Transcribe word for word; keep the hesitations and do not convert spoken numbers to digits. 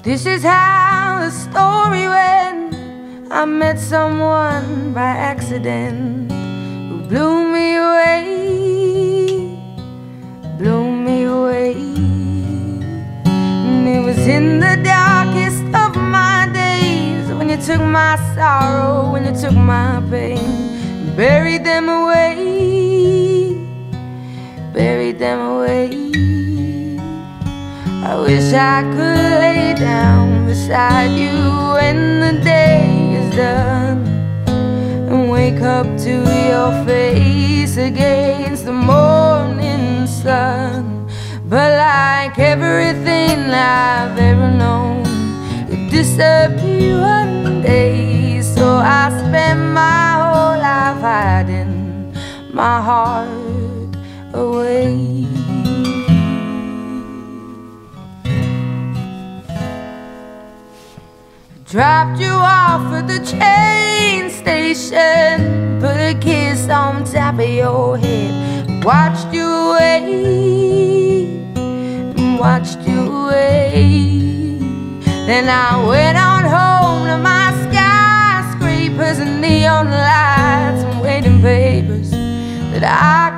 This is how the story went. I met someone by accident who blew me away, blew me away. And it was in the darkest of my days when you took my sorrow, when you took my pain, and buried them away, buried them away. I wish I could lay down beside you when the day is done and wake up to your face against the morning sun. But like everything I've ever known, you disappear one day. So I spend my whole life hiding my heart away. Dropped you off at the train station, put a kiss on top of your head, watched you away, watched you away. Then I went on home to my skyscrapers and neon lights and waiting papers that I